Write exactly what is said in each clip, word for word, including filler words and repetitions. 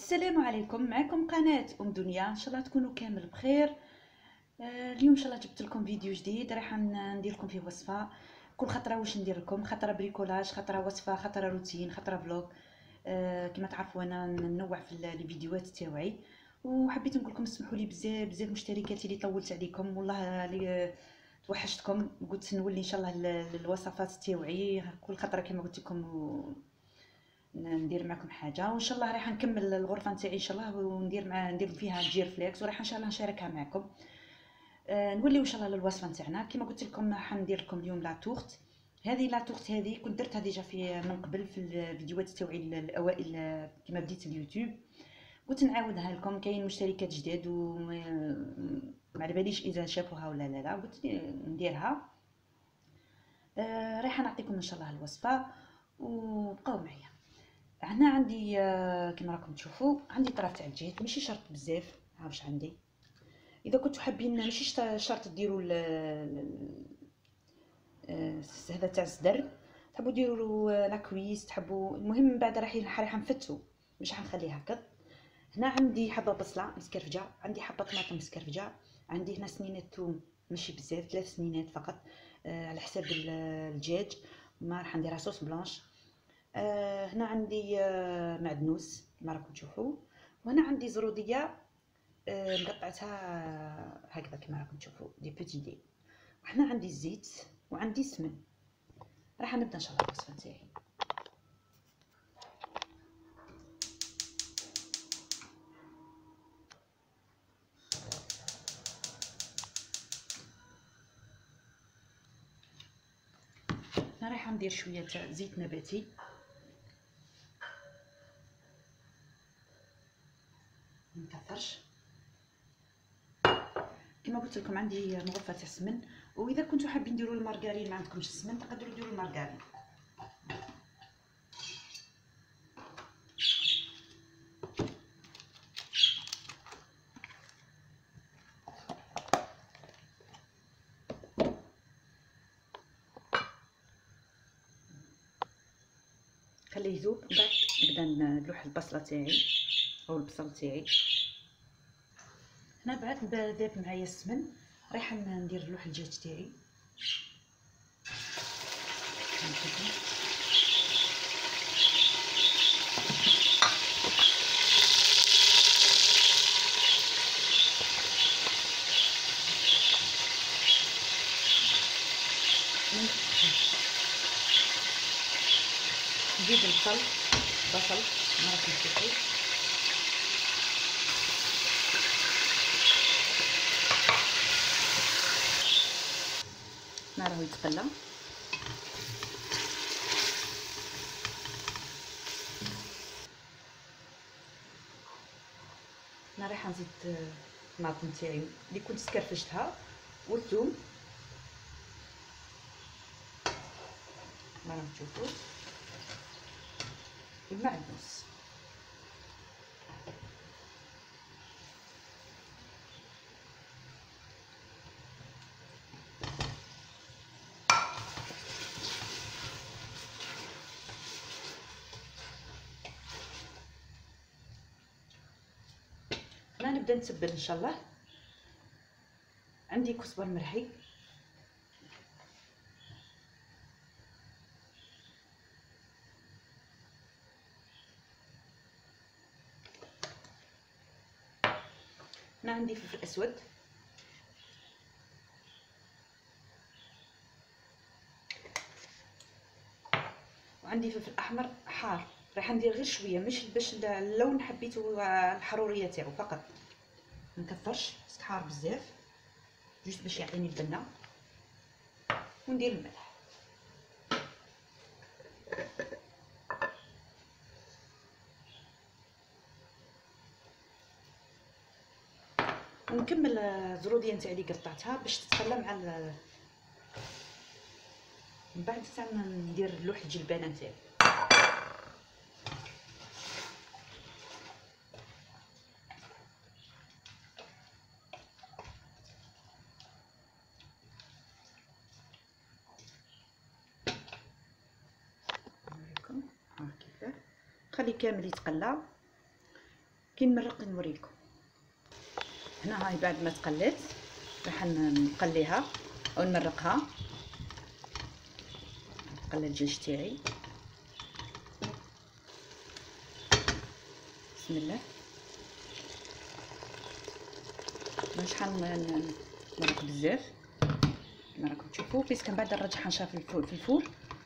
السلام عليكم. معكم قناة ام دنيا، ان شاء الله تكونوا كامل بخير. آه اليوم ان شاء الله جبت لكم فيديو جديد راح ندير لكم فيه وصفه. كل خطره واش ندير لكم، خطره بريكولاج، خطره وصفه، خطره روتين، خطره فلوغ. آه كما تعرفوا انا ننوع في الفيديوهات تاعي، وحبيت نقول لكم اسمحوا لي بزاف بزاف مشتركاتي اللي طولت عليكم، والله اللي توحشتكم. قلت نولي ان شاء الله الوصفات تاعي كل خطره كما قلت لكم ندير معكم حاجه، وان شاء الله راح نكمل الغرفه نتاعي ان شاء الله، وندير مع ندير فيها جير فليكس، وراح ان شاء الله نشاركها معكم. آه نوليو ان شاء الله للوصفه نتاعنا. كما قلت لكم راح ندير لكم اليوم لا تورت. هذه لا تورت هذه كنت درتها ديجا في من قبل في الفيديوهات تاعي الاوائل كما بديت اليوتيوب. قلت نعاودها لكم، كاين مشتركات جداد وما على باليش اذا شافوها ولا لا لا، قلت نديرها. آه رايحه نعطيكم ان شاء الله الوصفه وبقاو معايا. هنا عندي كما راكم تشوفوا عندي طرف تاع الجهد، ماشي شرط بزاف، ها واش عندي. اذا كنتوا حابين ماشي شرط ديروا هذا تاع الزدر، تحبوا ديروا لاكويس تحبوا، المهم من بعد راح راح نفتو، مش حنخليه هكا. هنا عندي حبه بصله مسكرفجه، عندي حبه طماطم مسكرفجه، عندي هنا سنينه ثوم ماشي بزاف، ثلاث سنينات فقط آه على حساب الدجاج، ما راح نديرها صوص بلانش. آه هنا عندي آه معدنوس كما راكم تشوفوا، وهنا عندي زروديه آه مقطعتها هكذا كما راكم تشوفوا دي بوتي دي. وهنا عندي الزيت وعندي السمن. راح نبدا ان شاء الله الوصفه نتاعي. انا رايحه ندير شويه تاع زيت نباتي، منكثرش. كما قلت لكم عندي مغرفه تاع السمن، واذا كنتوا حابين ديروا المارغرين ما عندكمش السمن تقدروا ديروا المارغرين. خليه يذوب، من بعد نبدا نلوح البصله تاعي او البصل تاعي. هنا بعد ذاب معايا السمن، رايحه ندير لوح الدجاج تاعي. نزيد البصل بصل مرة نشوفو. هنا راهو يتقلى. انا رايحه نزيد الطماطم تاعي اللي كنت سكرفجتها والثوم، راهم تشوفوا، والمعدنوس. هنا نبدا نتبل ان شاء الله. عندي كزبر مرحي، هنا عندي فلفل اسود، وعندي فلفل احمر حار. راح ندير غير شويه، مش باش اللون حبيته الحروريه تاعو فقط، ما نكثرش بس حار بزاف، جوست باش يعطيني البنه. وندير الملح. ونكمل الزروديه نتاعي اللي قطعتها باش تتخلى مع ال... من بعد تاع ندير لوح الجلبانه نتاعي. خلي كامل يتقلى. كي نمرق نوريكم. هنا هاي بعد ما تقلت راح نقليها او نمرقها. نقلي الدجاج تاعي. بسم الله. ما شحال نمرق بزاف كما راكم تشوفوا، بيسك من بعد نرجعها نشرها في الفور في الفور.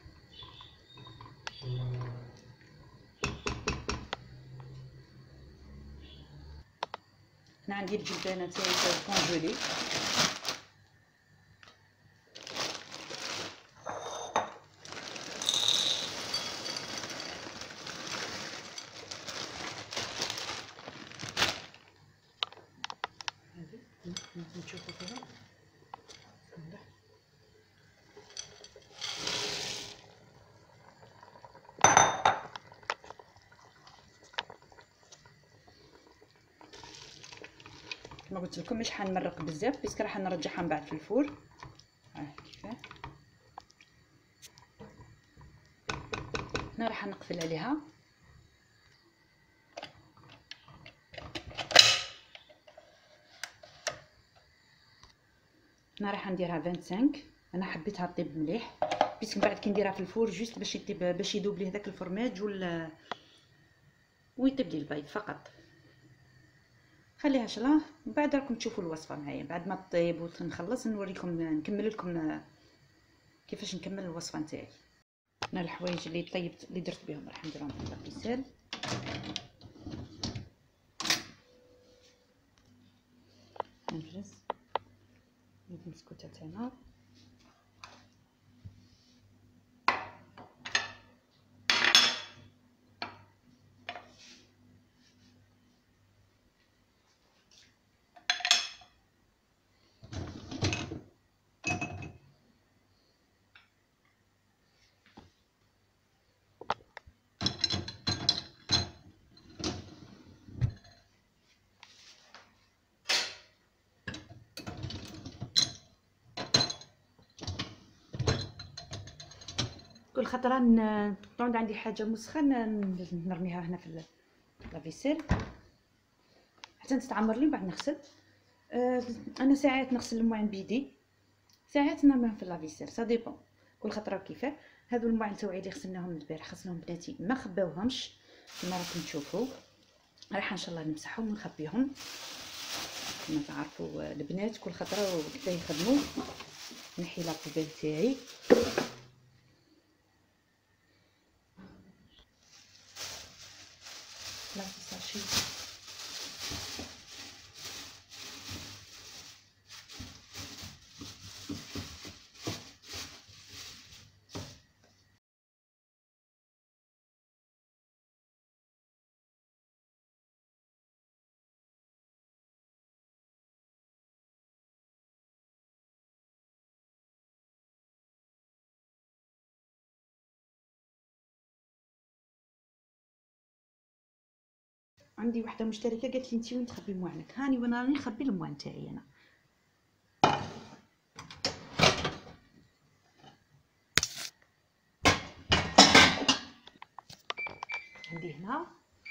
هنا عندي الجبانه تاعي كونجولي. نشوفوا فيها. كما قلت لكم مش حنمرق بزاف باسكو راح نرجعها من بعد في الفور. ها كيفاه. هنا راح نقفل عليها. هنا راح نديرها خمسة وعشرين. انا حبيتها طيب مليح باسكو من بعد كي نديرها في الفور جوست باش يطيب باش يذوب لي هذاك الفرماج ولا ويطيب لي البيض فقط. خليها شلا من بعد راكم تشوفوا الوصفه معايا بعد ما تطيب ونخلص نوريكم نكمل لكم كيفاش نكمل الوصفه نتاعي. هنا الحوايج اللي طيبت اللي درت بهم راح نديرهم في البيسال. نجلس ندير البسكوته تاعنا. كل خطره تعود عندي حاجه مسخن نرميها هنا في لافيسيل حتى تتعمر لي بعد نغسل. أه انا ساعات نغسل المواعن بيدي ساعات نرميهم في لافيسيل سا ديبون كل خطره كيفاه. هذو المواعن تاوعي اللي غسلناهم البارح غسلهم بناتي ما خباوهمش كما راكم تشوفوا. راح ان شاء الله نمسحهم ونخبيهم. كما تعرفوا البنات كل خطره وكذا يخدموا. نحي لابوبيل تاعي. لا تساشي عندي وحده مشتركه قالت لي انت وين تخبي المواعنك. هاني وانا راني نخبي المواعن تاعي انا. عندي هنا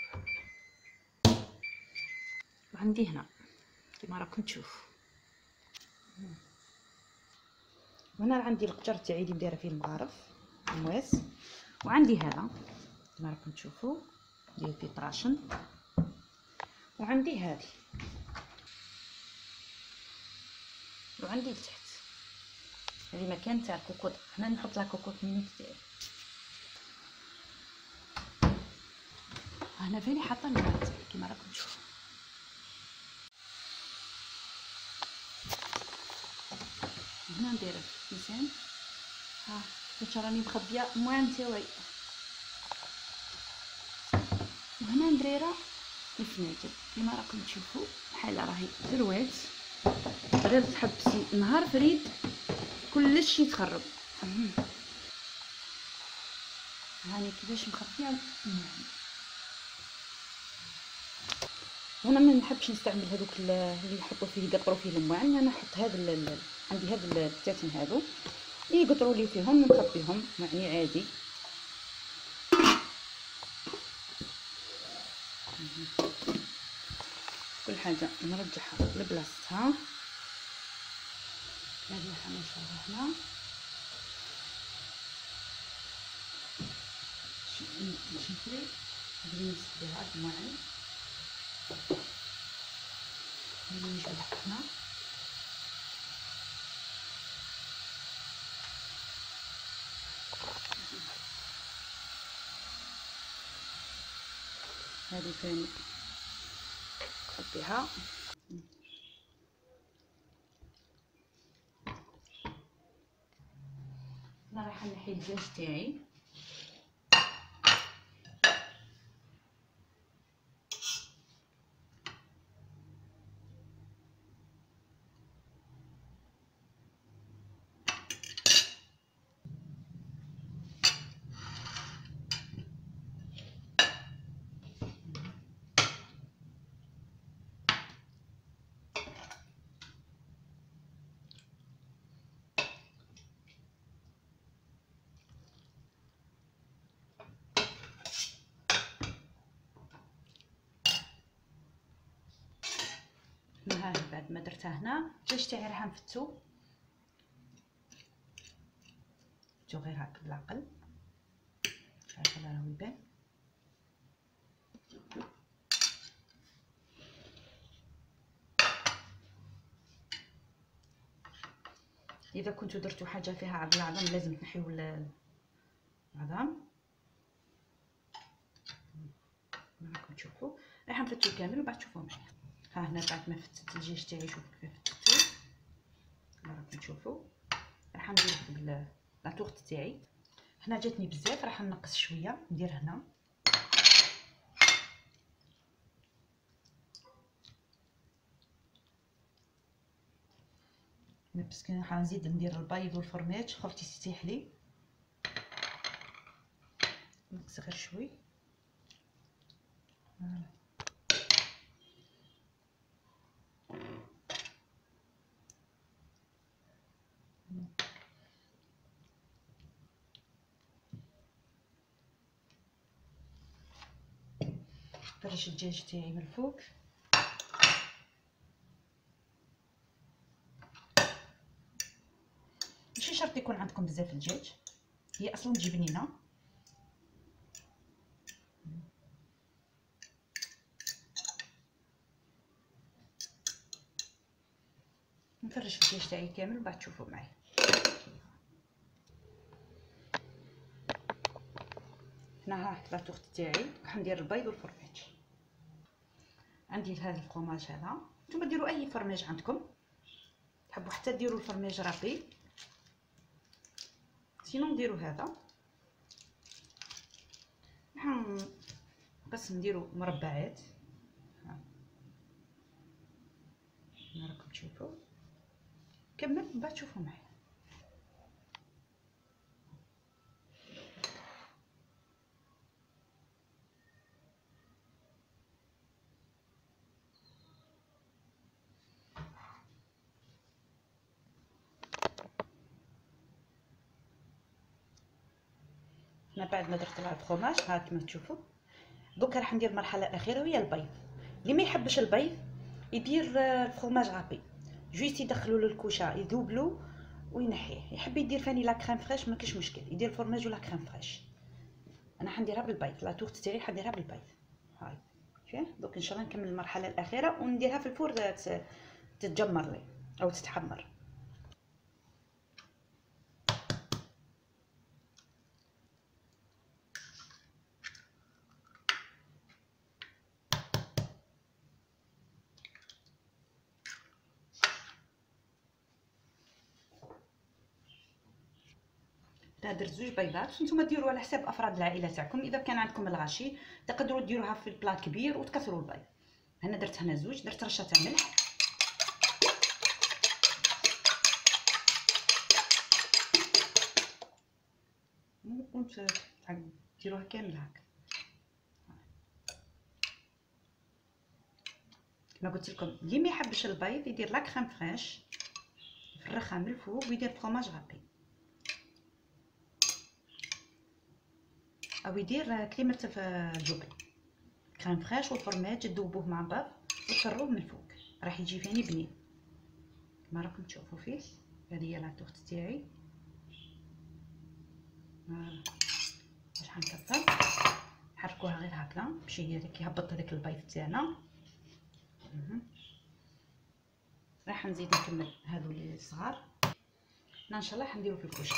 وعندي هنا كما راكم تشوفوا. وهنا عندي القجر تاعي اللي دايره فيه المغارف المواس. وعندي هذا كما راكم تشوفوا داير فيه طراشن. وعندي هذه وعندي لتحت هذه مكان تاع الكوكوط. هنا نحط لها كوكوط مينيت تاعي. هنا فيني حاطه الماء تاعي كما راكم تشوفوا. هنا ندير ميزان. ها باش راني مخبيه المواعن تاعي. وهنا نديره الفناجل كما راكم تشوفوا بحال راهي دروات غير تحبسي نهار فريد كلشي يتخرب. هاني كيفاش مخبيه المواعن. وانا ما نحبش نستعمل هذوك اللي يحطوا فيه يقطروا فيه المواعن. انا نحط هذا عندي هذا البتاتين هذو يقطروا لي فيهم نخبيهم يعني عادي. كل حاجه نرجعها لبلاصتها. هذه حنشرها هنا شوفي هذه نسديها الماعن هذه نجيب هنا هذه فين تحطيها. انا رايحه نحي الدجاج تاعي. ها بعد ما درتها هنا الدجاج تاعي راح نفتو فتو غير هكا بالعقل عشان راهو يبان. اذا كنتو درتو حاجه فيها عظم العظم لازم تنحيو العظم. راكم تشوفوا راح نفتو كامل وبعد تشوفوا معايا. ها هنا بعد ما فتت الدجاج تاعي شوفوا كيف فتتو راكم تشوفوا. راح ندير في لاطورت تاعي هنا جاتني بزاف راح نقص شويه ندير هنا بس راح نزيد ندير البيض والفرماج خفتي يسيح لي نقص غير شوي. فرش الدجاج تاعي من الفوق. ماشي شرط يكون عندكم بزاف الدجاج هي اصلا تجي بنينه. نفرش الدجاج تاعي كامل وبعد تشوفوا معايا. هنا ها حط لاطورت تاعي راح ندير البيض والفرماج. عندي هذا الفرماج هذا نتوما ديروا اي فرماج عندكم تحبوا حتى ديروا الفرماج رقيق سينو نديروا هذا. راح بس نديروا مربعات راكم تشوفوا كمل من بعد تشوفوا معايا. هنا بعد ما درت لها الفرماج ها كما تشوفوا دوكا راح ندير المرحله الاخيره وهي البيض. اللي ما يحبش البيض يدير الفرماج رابي جوست يدخلوا للكوشه يذوبلو وينحيه. يحب يدير ثاني لا كريم فريش ما كاش مشكل يدير الفرماج ولا كريم فريش. انا حنديرها بالبيض لا تورت تاعي حنديرها بالبيض. هاي شوف دوك ان شاء الله نكمل المرحله الاخيره ونديرها في الفور تتجمر لي او تتحمر. درت زوج بيضات نتوما ديروا على حساب افراد العائله تاعكم. اذا كان عندكم الغاشي تقدروا ديروها في البلا كبير وتكثروا البيض. هنا درت هنا زوج درت رشه تاع ملح كنت ديروها كامل هكا كما قلت لكم. اللي ما يحبش البيض يدير لا كريم فريش يفرخها من الفوق ويدير فرماج غابي او يدير كريمه الجبن كريم فريش والفرماج تذوبوه مع بعض وتفروه من فوق، راح يجي فيني بنين كما راكم تشوفوا فيه. هذه هي لاطوغت تاعي. واش حنكثر نحركوها غير هكذا باش هي داك يهبط هذاك البيض تاعنا. راح نزيد نكمل هذو اللي صغار. هنا ان شاء الله حنديرو في الكوشه.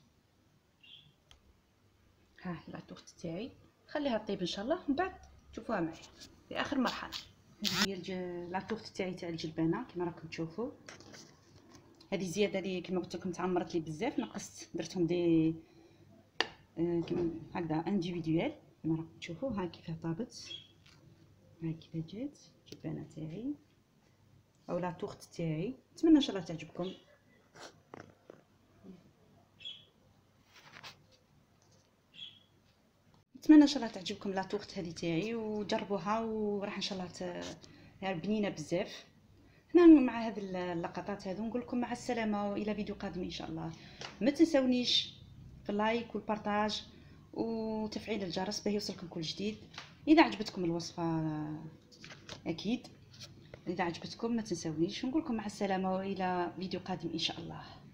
ها لاطوغت تاعي خليها طيب ان شاء الله، من بعد تشوفوها معايا في اخر مرحله. هذه هي لاطوغت تاعي تاع الجلبانه كما راكم تشوفوا. هذه زياده لي كما قلت لكم تعمرت لي بزاف، نقصت درتهم دي آه كما هكذا انديفيدوال كما راكم تشوفوا. ها كيفاه طابت، ها كيفاه جات الجلبانه تاعي او لاطوغت تاعي. نتمنى ان شاء الله تعجبكم. نتمنى ان شاء الله تعجبكم لاطوغت هذه تاعي وجربوها، وراح ان شاء الله ت... يعني بنينه بزاف. هنا مع هذه اللقطات هذو نقول لكم مع السلامه والى فيديو قادم ان شاء الله. ما تنسونيش في اللايك والبارطاج وتفعيل الجرس باه يوصلكم كل جديد. اذا عجبتكم الوصفه اكيد، اذا عجبتكم ما تنسونيش، ونقول لكم مع السلامه والى فيديو قادم ان شاء الله.